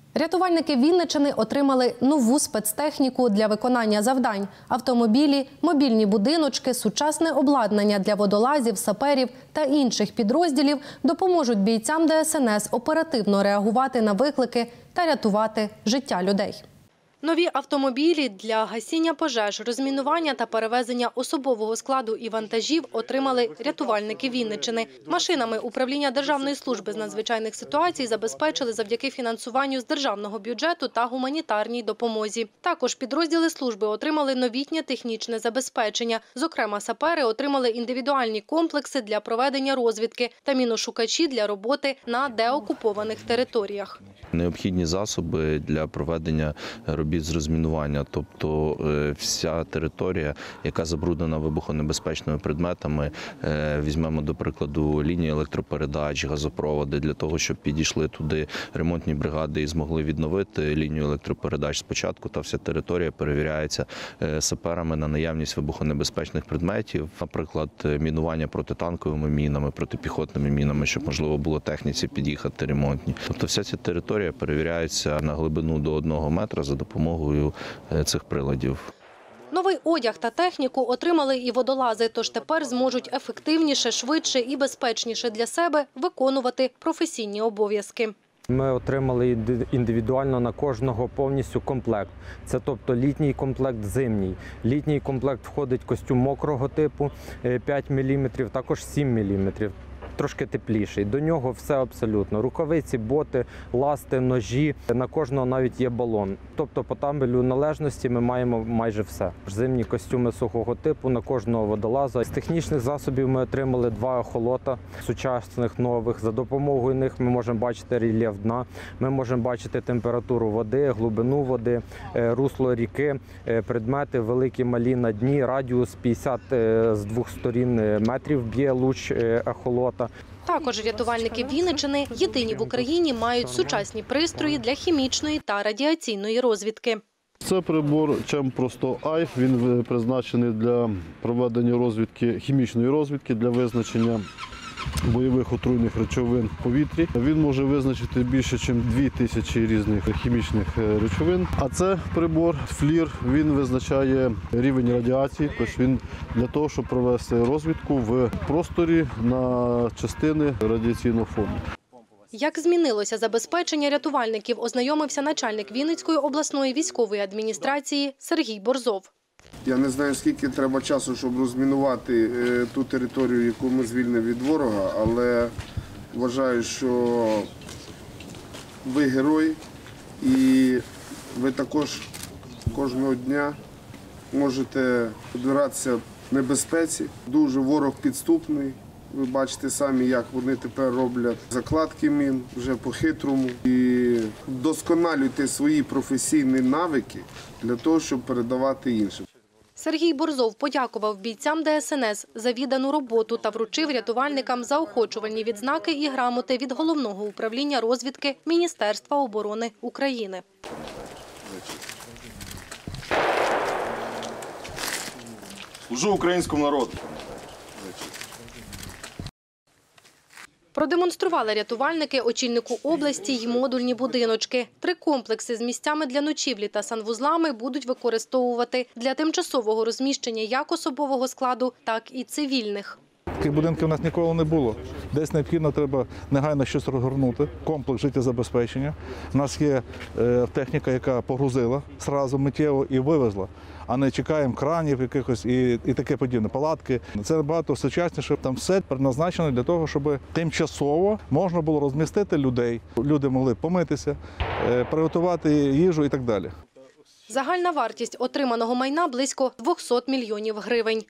Рятувальники Вінниччини отримали нову спецтехніку для виконання завдань – автомобілі, мобільні будиночки, сучасне обладнання для водолазів, саперів та інших підрозділів допоможуть бійцям ДСНС оперативно реагувати на виклики та рятувати життя людей. Нові автомобілі для гасіння пожеж, розмінування та перевезення особового складу і вантажів отримали рятувальники Вінниччини. Машинами управління Державної служби з надзвичайних ситуацій забезпечили завдяки фінансуванню з державного бюджету та гуманітарній допомозі. Також підрозділи служби отримали новітнє технічне забезпечення. Зокрема, сапери отримали індивідуальні комплекси для проведення розвідки та міношукачі для роботи на деокупованих територіях. Необхідні засоби для проведення робіт з розмінування, тобто вся територія, яка забруднена вибухонебезпечними предметами, візьмемо до прикладу лінії електропередач, газопроводи, для того, щоб підійшли туди ремонтні бригади і змогли відновити лінію електропередач спочатку, та вся територія перевіряється саперами на наявність вибухонебезпечних предметів, наприклад, мінування протитанковими мінами, протипіхотними мінами, щоб можливо було техніці під'їхати ремонтні. Тобто вся ця територія перевіряється на глибину до 1 метра за допомогою цих приладів. Новий одяг та техніку отримали і водолази, тож тепер зможуть ефективніше, швидше і безпечніше для себе виконувати професійні обов'язки. Ми отримали індивідуально на кожного повністю комплект. Це тобто літній комплект, зимній. Літній комплект входить костюм мокрого типу 5 мм, також 7 мм. Трошки тепліший. До нього все абсолютно. Рукавиці, боти, ласти, ножі. На кожного навіть є балон. Тобто по табелю належності ми маємо майже все. Зимні костюми сухого типу на кожного водолаза. З технічних засобів ми отримали 2 ехолота, сучасних, нових. За допомогою них ми можемо бачити рельєф дна, ми можемо бачити температуру води, глибину води, русло ріки, предмети великі, малі на дні, радіус 50 з 2 сторін метрів б'є луч ехолота. Також рятувальники Вінниччини єдині в Україні мають сучасні пристрої для хімічної та радіаційної розвідки. Це прибор CHEM-PRO-100i. Він призначений для проведення розвідки, хімічної розвідки, для визначення бойових отруйних речовин в повітрі. Він може визначити більше, ніж 2000 різних хімічних речовин. А це прибор FLIR, він визначає рівень радіації, тобто він для того, щоб провести розвідку в просторі на частини радіаційного фону. Як змінилося забезпечення рятувальників, ознайомився начальник Вінницької обласної військової адміністрації Сергій Борзов. Я не знаю, скільки треба часу, щоб розмінувати ту територію, яку ми звільнили від ворога, але вважаю, що ви герой і ви також кожного дня можете підбиратися в небезпеці. Дуже ворог підступний. Ви бачите самі, як вони тепер роблять закладки мін вже по-хитрому. І вдосконалюйте свої професійні навики для того, щоб передавати іншим. Сергій Борзов подякував бійцям ДСНС за віддану роботу та вручив рятувальникам заохочувальні відзнаки і грамоти від Головного управління розвідки Міністерства оборони України. Служу українському народу. Продемонстрували рятувальники очільнику області й модульні будиночки. 3 комплекси з місцями для ночівлі та санвузлами будуть використовувати для тимчасового розміщення як особового складу, так і цивільних. Таких будинків у нас ніколи не було. Десь необхідно треба негайно щось розгорнути, комплекс життєзабезпечення. У нас є техніка, яка погрузила одразу миттєво і вивезла, а не чекаємо кранів якихось і таке подібне, палатки. Це набагато сучасніше. Там все предназначено для того, щоб тимчасово можна було розмістити людей. Люди могли помитися, приготувати їжу і так далі. Загальна вартість отриманого майна – близько 200 мільйонів гривень.